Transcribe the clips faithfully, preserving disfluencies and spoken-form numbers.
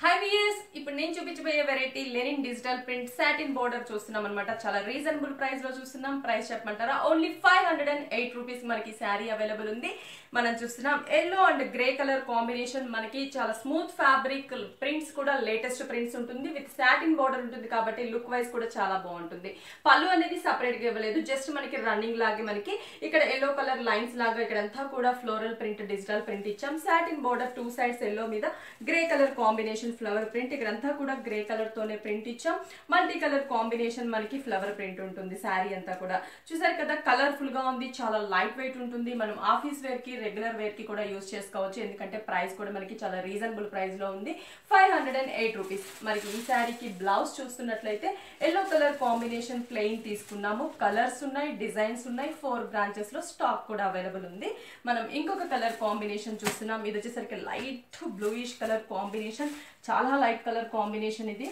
Hi viewers, ఇప్పుడు నేను చూపించబోయే variety linen digital print satin border చూస్తున్నాం అనమాట. చాలా రీజనబుల్ ప్రైస్ లో చూస్తున్నాం. ప్రైస్ చెప్పమంటారా? Only five hundred and eight rupees మనకి శారీ అవైలబుల్ ఉంది. మనం చూస్తున్నాం yellow and grey colour combination. మనకి చాలా స్మూత్ ఫ్యాబ్రిక్, ప్రింట్స్ కూడా లేటెస్ట్ ప్రింట్స్ ఉంటుంది. విత్ సాటిన్ బోర్డర్ ఉంటుంది కాబట్టి లుక్ వైజ్ కూడా చాలా బాగుంటుంది. పళ్ళు అనేది సపరేట్ గా ఇవ్వలేదు, జస్ట్ మనకి రన్నింగ్ లాగే మనకి ఇక్కడ ఎల్లో కలర్ లైన్స్ లాగా ఇక్కడంతా కూడా ఫ్లోరల్ ప్రింట్, డిజిటల్ ప్రింట్ ఇచ్చాం. Satin border two sides yellow మీద grey colour combination flower print. ఇక్కడంతా కూడా గ్రే కలర్ తోనే ప్రింట్ ఇచ్చాం. మల్టీ కలర్ కాంబినేషన్ మనకి ఫ్లవర్ ప్రింట్ ఉంటుంది. శారీ అంతా కూడా చూసారు కదా, కలర్ఫుల్ గా ఉంది. చాలా లైట్ వెయిట్ ఉంటుంది. మనం ఆఫీస్ వేర్ కి, రెగ్యులర్ వేర్ కి కూడా యూజ్ చేసుకోవచ్చు. ఎందుకంటే ప్రైస్ కూడా మనకి చాలా రీజనబుల్ ప్రైస్ లో ఉంది. Five hundred and eight rupees. మనకి ఈ శారీకి బ్లౌజ్ చూస్తున్నట్లయితే ఎల్లో కలర్ కాంబినేషన్ ప్లెయిన్ తీసుకున్నాము. కలర్స్ ఉన్నాయి, డిజైన్స్ ఉన్నాయి. ఫోర్ బ్రాంచెస్ లో స్టాక్ కూడా అవైలబుల్ ఉంది. మనం ఇంకొక కలర్ కాంబినేషన్ చూస్తున్నాం. ఇది వచ్చేసరికి లైట్ బ్లూయిష్ కలర్ కాంబినేషన్. చాలా లైట్ కలర్ కాంబినేషన్ ఇది.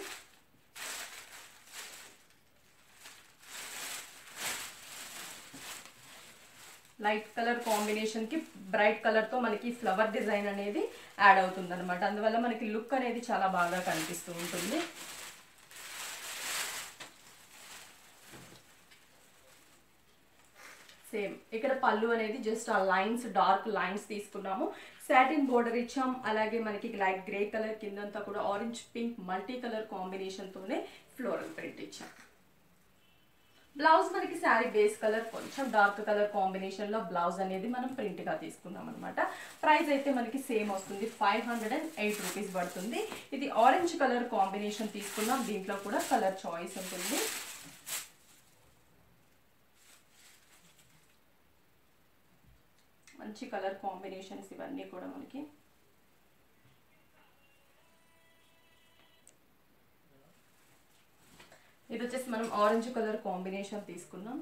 లైట్ కలర్ కాంబినేషన్ కి బ్రైట్ కలర్ తో మనకి ఫ్లవర్ డిజైన్ అనేది యాడ్ అవుతుంది అనమాట. అందువల్ల మనకి లుక్ అనేది చాలా బాగా కనిపిస్తూ ఉంటుంది. సేమ్ ఇక్కడ పళ్ళు అనేది జస్ట్ ఆ లైన్స్, డార్క్ లైన్స్ తీసుకున్నాము. సాటిన్ బోర్డర్ ఇచ్చాం. అలాగే మనకి లైట్ గ్రే కలర్, కిందంతా కూడా orange pink multi colour combination తోనే ఫ్లోరల్ ప్రింట్ ఇచ్చాం. బ్లౌజ్ మనకి శారీ బేస్ కలర్ కొంచెం డార్క్ కలర్ కాంబినేషన్ లో బ్లౌజ్ అనేది మనం ప్రింట్ గా తీసుకున్నాం అనమాట. ప్రైస్ అయితే మనకి సేమ్ వస్తుంది. Five hundred and eight rupees పడుతుంది. ఇది ఆరెంజ్ కలర్ కాంబినేషన్ తీసుకున్నాం. దీంట్లో కూడా కలర్ చాయిస్ ఉంటుంది. మంచి కలర్ కాంబినేషన్స్ ఇవన్నీ కూడా మనకి. ఇది వచ్చేసి మనం ఆరెంజ్ కలర్ కాంబినేషన్ తీసుకున్నాం.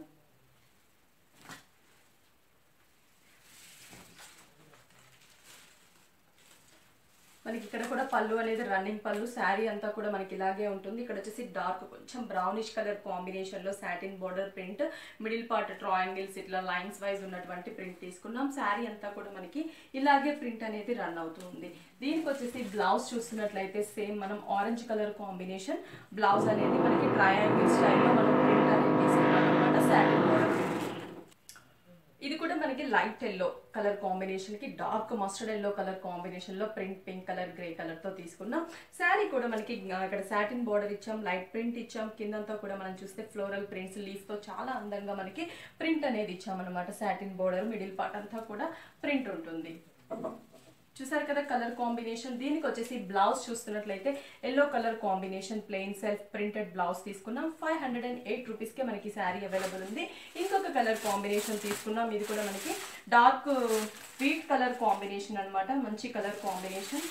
మనకి ఇక్కడ కూడా పళ్ళు అనేది రన్నింగ్ పళ్ళు. శారీ అంతా కూడా మనకి ఇలాగే ఉంటుంది. ఇక్కడ వచ్చేసి డార్క్ కొంచెం బ్రౌనిష్ కలర్ కాంబినేషన్ లో satin border print, middle part triangles ఇట్లా లైన్స్ వైజ్ ఉన్నటువంటి ప్రింట్ తీసుకున్నాం. శారీ అంతా కూడా మనకి ఇలాగే ప్రింట్ అనేది రన్ అవుతుంది. దీనికి వచ్చేసి బ్లౌజ్ చూస్తున్నట్లయితే సేమ్ మనం ఆరెంజ్ కలర్ కాంబినేషన్ బ్లౌజ్ అనేది మనకి ట్రయాంగిల్ స్టైల్లో మనం ప్రింట్ అనేది తీసుకున్నాం అనమాట. Satin border print. ఇది కూడా మనకి లైట్ ఎల్లో కలర్ కాంబినేషన్ కి dark mustard yellow colour combination లో print pink colour, grey colour తో తీసుకున్నాం. శారీ కూడా మనకి ఇక్కడ సాటిన్ బోర్డర్ ఇచ్చాం, లైట్ ప్రింట్ ఇచ్చాం. కిందంతా కూడా మనం చూస్తే ఫ్లోరల్ ప్రింట్స్ లీఫ్ తో చాలా అందంగా మనకి ప్రింట్ అనేది ఇచ్చాం అనమాట. సాటిన్ బోర్డర్ మిడిల్ పార్ట్ అంతా కూడా ప్రింట్ ఉంటుంది. చూసారు కదా కలర్ కాంబినేషన్. దీనికి వచ్చేసి బ్లౌజ్ చూస్తున్నట్లయితే yellow colour combination plain self printed blouse తీసుకున్నాం. Five hundred and eight rupees కి మనకి శారీ అవైలబుల్ ఉంది. ఇంకొక కలర్ కాంబినేషన్ తీసుకున్నాం. ఇది కూడా మనకి డార్క్ వీట్ కలర్ కాంబినేషన్ అనమాట. మంచి కలర్ కాంబినేషన్.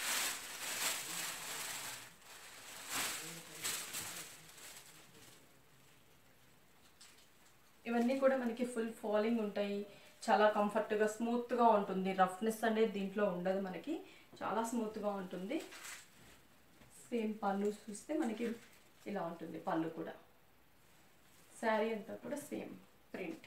ఇవన్నీ కూడా మనకి ఫుల్ ఫాలింగ్ ఉంటాయి. చాలా కంఫర్ట్గా, స్మూత్గా ఉంటుంది. రఫ్నెస్ అనేది దీంట్లో ఉండదు. మనకి చాలా స్మూత్గా ఉంటుంది. సేమ్ పళ్ళు చూస్తే మనకి ఇలా ఉంటుంది. పళ్ళు కూడా శారీ అంతా కూడా సేమ్ ప్రింట్.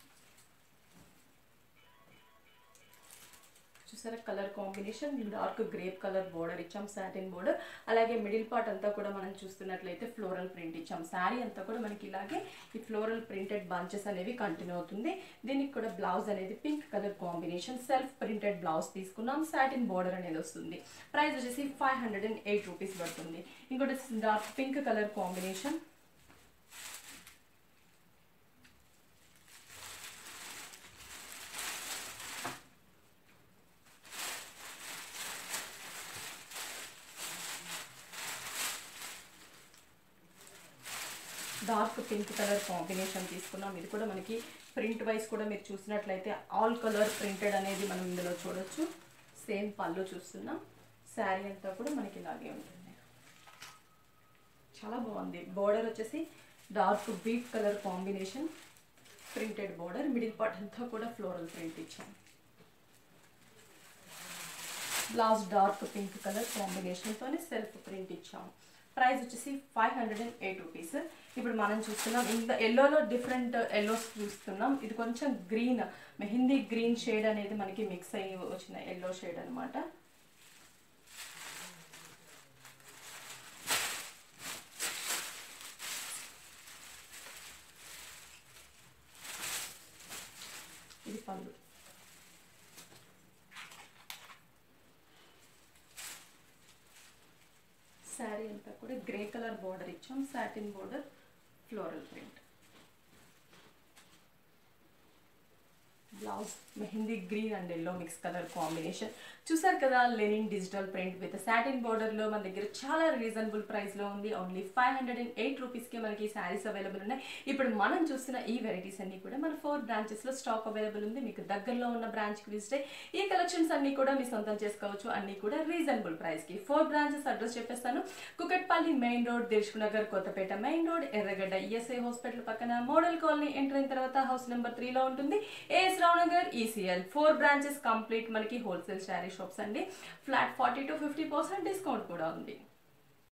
చూసారా colour combination. Dark grape colour border ఇచ్చాం, సాటిన్ బోర్డర్. అలాగే మిడిల్ పార్ట్ అంతా కూడా మనం చూస్తున్నట్లయితే ఫ్లోరల్ ప్రింట్ ఇచ్చాం. శారీ అంతా కూడా మనకి ఇలాగే ఈ ఫ్లోరల్ ప్రింటెడ్ బంచెస్ అనేవి కంటిన్యూ అవుతుంది. దీనికి కూడా బ్లౌజ్ అనేది pink colour combination self printed blouse తీసుకున్నాం. సాటిన్ బోర్డర్ అనేది వస్తుంది. ప్రైస్ వచ్చేసి five hundred and eight rupees పడుతుంది. ఇంకోటి dark pink colour combination. Dark pink colour combination తీసుకున్నాం. ఇది కూడా మనకి ప్రింట్ వైజ్ కూడా మీరు చూసినట్లయితే ఆల్ కలర్ ప్రింటెడ్ అనేది మనం ఇందులో చూడొచ్చు. సేమ్ పళ్ళు చూస్తున్నాం. శారీ అంతా కూడా మనకి ఇలాగే ఉంటుంది. చాలా బాగుంది. బోర్డర్ వచ్చేసి dark wheat colour combination printed border. Middle part అంతా కూడా ఫ్లోరల్ ప్రింట్ ఇచ్చాం. బ్లౌజ్ డార్క్ పింక్ కలర్ కాంబినేషన్తోనే సెల్ఫ్ ప్రింట్ ఇచ్చాం. ప్రైస్ వచ్చేసి five hundred and eight rupees. ఇప్పుడు మనం చూస్తున్నాం ఇంత ఎల్లోలో డిఫరెంట్ ఎల్లోస్ చూస్తున్నాం. ఇది కొంచెం గ్రీన్, మెహందీ గ్రీన్ షేడ్ అనేది మనకి మిక్స్ అయ్యి వచ్చిన ఎల్లో షేడ్ అనమాట. పళ్ళు. శారీ అంతా కూడా గ్రే కలర్ బార్డర్ ఇచ్చాం, satin border, floral print. Blouse mehndi green and yellow mix colour combination. చూసారు కదా, linen digital print with satin బార్డర్లో మన దగ్గర చాలా రీజనబుల్ ప్రైస్లో ఉంది. Only five hundred and eight రూపీస్కి మనకి శారీస్ అవైలబుల్ ఉన్నాయి. ఇప్పుడు మనం చూస్తున్న ఈ వెరైటీస్ అన్ని కూడా మన ఫోర్ బ్రాంచెస్లో స్టాక్ అవైలబుల్ ఉంది. మీకు దగ్గరలో ఉన్న బ్రాంచ్కి విజిట్ అయ్యి ఈ కలెక్షన్స్ అన్ని కూడా మీ సొంతం చేసుకోవచ్చు. అన్ని కూడా రీజనబుల్ ప్రైస్కి. ఫోర్ బ్రాంచెస్ అడ్రస్ చెప్పేస్తాను. Kukatpally main road, Dilsukhnagar, Kothapet main road, Erragadda ESI hospital పక్కన మోడల్ కాలనీ ఎంటర్ అయిన తర్వాత హౌస్ నెంబర్ త్రీలో ఉంటుంది. AS Nagar ECIL. Four branches complete మనకి హోల్సేల్ శారీ షాప్స్ అండి. Flat forty to fifty percent discount కూడా ఉంది.